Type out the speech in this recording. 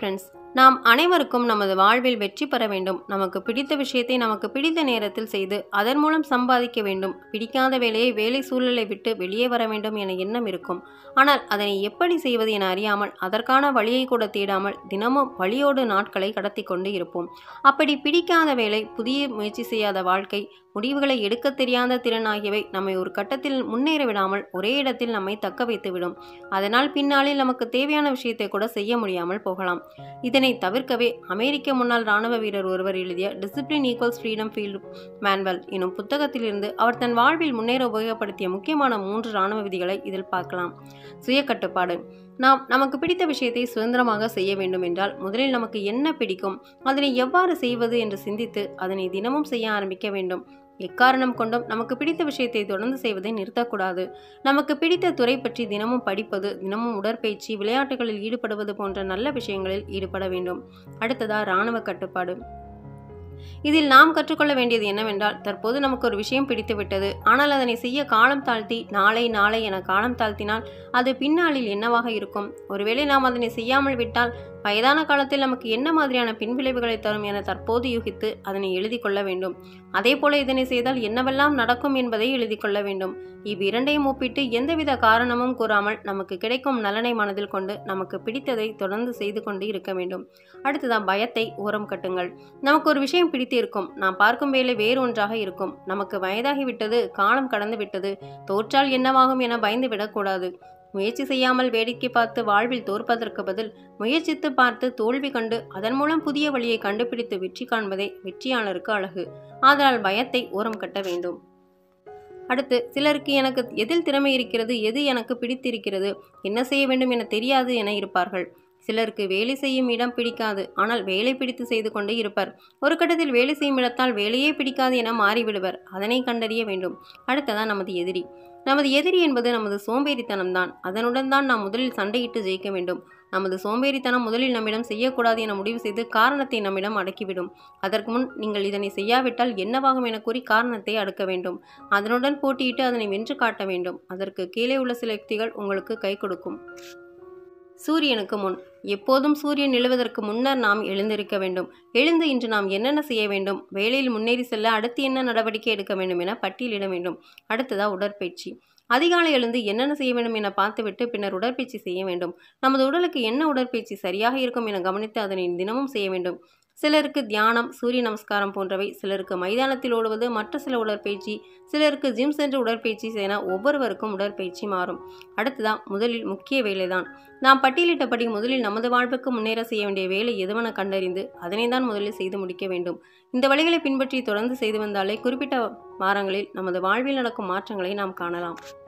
Friends, நாம் அனைவருக்கும் நமது வாழ்வில் வெற்றி பெற வேண்டும். நமக்கு பிடித்த விஷயத்தை நமக்கு பிடித்த நேரத்தில் செய்து அதன் மூலம் சம்பாதிக்க வேண்டும். பிடிக்காத வேலையை வேலை சூழலை விட்டு வெளியே வர வேண்டும் என எண்ணம் இருக்கும். ஆனால் அதனை எப்படி செய்வது என அறியாமல் அதற்கான வழியை கூட தேடாமல் தினமும் வழியோடு நாட்களை கடத்தி கொண்டு இருப்போம். அப்படி பிடிக்காத வேலை, புதிய முயற்சி செய்யாத வாழ்க்கை, முடிவுகளை எடுக்க தெரியாத திறன் ஆகியவை நம்மை ஒரு கட்டத்தில் முன்னேற விடாமல் ஒரே இடத்தில் நம்மை தக்க வைத்துவிடும். அதனால் பின்னாளில் நமக்கு தேவையான விஷயத்தை கூட செய்ய முடியாமல் போகலாம். இதனை தவிர்க்கவே அமெரிக்க முன்னாள் இராணுவ வீரர் ஒருவர் எழுதிய discipline equals freedom field manual எனும் புத்தகத்திலிருந்து அவர் தன் வாழ்வில் முன்னேற உபயோகப்படுத்திய முக்கியமான 3 இராணுவ விதிகளை இதில் பார்க்கலாம். சுய கட்டுப்பாடு. நமக்கு பிடித்த விஷயத்தை சுதந்திரமாக செய்ய வேண்டும் என்றால் முதலில் நமக்கு என்ன பிடிக்கும், அதனை எவ்வாறு செய்வது என்று சிந்தித்து அதனை தினமும் செய்ய ஆரம்பிக்க வேண்டும். எக்காரணம் கொண்டும் நமக்கு பிடித்த விஷயத்தை தொடர்ந்து செய்வதை நிறுத்தக்கூடாது. நமக்கு பிடித்த துறை பற்றி தினமும் படிப்பது, தினமும் உடற்பயிற்சி, விளையாட்டுகளில் ஈடுபடுவது போன்ற நல்ல விஷயங்களில் ஈடுபட வேண்டும். அடுத்ததா இராணுவ கட்டுப்பாடு. இதில் நாம் கற்றுக்கொள்ள வேண்டியது என்னவென்றால், தற்போது நமக்கு ஒரு விஷயம் பிடித்துவிட்டது, ஆனால் அதனை செய்ய காலம் தாழ்த்தி நாளை என காலம் தாழ்த்தினால் அது பின்னாளில் என்னவாக இருக்கும்? ஒருவேளை நாம் அதனை செய்யாமல் விட்டால் வயதான காலத்தில் நமக்கு என்ன மாதிரியான பின்விளைவுகளை தரும் என தற்போது யூகித்து அதனை எழுதி கொள்ள வேண்டும். அதே போல இதனை செய்தால் என்னவெல்லாம் நடக்கும் என்பதை எழுதி கொள்ள வேண்டும். இவ்விரண்டையும் ஒப்பிட்டு எந்தவித காரணமும் கூறாமல் நமக்கு கிடைக்கும் நலனை மனதில் கொண்டு நமக்கு பிடித்ததை தொடர்ந்து செய்து கொண்டு இருக்க வேண்டும். அடுத்ததான் பயத்தை ஓரம் கட்டுங்கள். நமக்கு ஒரு விஷயம் பிடித்து இருக்கும், நாம் பார்க்கும் வேலை வேறு ஒன்றாக இருக்கும். நமக்கு வயதாகிவிட்டது, காலம் கடந்து விட்டது, தோற்றால் என்னவாகும் என பயந்து விடக்கூடாது. முயற்சி செய்யாமல் வேடிக்கை பார்த்து வாழ்வில் தோற்பதற்கு பதில் முயற்சித்து பார்த்து தோல்வி கண்டு அதன் மூலம் புதிய வழியை கண்டுபிடித்து வெற்றி காண்பதே வெற்றியாளருக்கு அழகு. ஆதலால் பயத்தை ஓரம் கட்ட வேண்டும். அடுத்து, சிலருக்கு எனக்கு எதில் திறமை இருக்கிறது, எது எனக்கு பிடித்திருக்கிறது, என்ன செய்ய வேண்டும் என தெரியாது என இருப்பார்கள். சிலருக்கு வேலை செய்யும் இடம் பிடிக்காது, ஆனால் வேலை பிடித்து செய்து கொண்டு இருப்பர். ஒரு கட்டத்தில் வேலை செய்யும் இடத்தால் வேலையே பிடிக்காது என மாறிவிடுவர். அதனை கண்டறிய வேண்டும். அடுத்ததான் நமது எதிரி. நமது எதிரி என்பது நமது சோம்பேறித்தனம்தான். அதனுடன் தான் நாம் முதலில் சண்டையிட்டு ஜெயிக்க வேண்டும். நமது சோம்பேறித்தனம் முதலில் நம்மிடம் செய்யக்கூடாது என முடிவு செய்து காரணத்தை நம்மிடம் அடக்கிவிடும். அதற்கு முன் நீங்கள் இதனை செய்யாவிட்டால் என்னவாகும் என கூறி காரணத்தை அடுக்க வேண்டும். அதனுடன் போட்டியிட்டு அதனை வென்று காட்ட வேண்டும். அதற்கு கீழே உள்ள சில யுக்திகள் உங்களுக்கு கை கொடுக்கும். சூரியனுக்கு முன். எப்போதும் சூரியன் எழுவதற்கு முன்னர் நாம் எழுந்திருக்க வேண்டும். எழுந்து இன்று நாம் என்னென்ன செய்ய வேண்டும், வேலையில் முன்னேறி செல்ல அடுத்து என்ன நடவடிக்கை எடுக்க வேண்டும் என பட்டியலிட வேண்டும். அடுத்ததா உடற்பயிற்சி. அதிகாலை எழுந்து என்னென்ன செய்ய வேண்டும் என பார்த்துவிட்டு பின்னர் உடற்பயிற்சி செய்ய வேண்டும். நமது உடலுக்கு என்ன உடற்பயிற்சி சரியாக இருக்கும் என கவனித்து அதனை தினமும் செய்ய வேண்டும். சிலருக்கு தியானம், சூரிய நமஸ்காரம் போன்றவை, சிலருக்கு மைதானத்தில் ஓடுவது, மற்ற சில உடற்பயிற்சி, சிலருக்கு ஜிம் சென்று உடற்பயிற்சி என ஒவ்வொருவருக்கும் உடற்பயிற்சி மாறும். அடுத்ததான் முதலில் முக்கிய வேலைதான். நாம் பட்டியலிட்டபடி முதலில் நமது வாழ்வுக்கு முன்னேற செய்ய வேண்டிய வேலை எதுவென கண்டறிந்து அதனை தான் முதலில் செய்து முடிக்க வேண்டும். இந்த வழிகளை பின்பற்றி தொடர்ந்து செய்து வந்தாலே குறிப்பிட்ட வாரங்களில் நமது வாழ்வில் நடக்கும் மாற்றங்களை நாம் காணலாம்.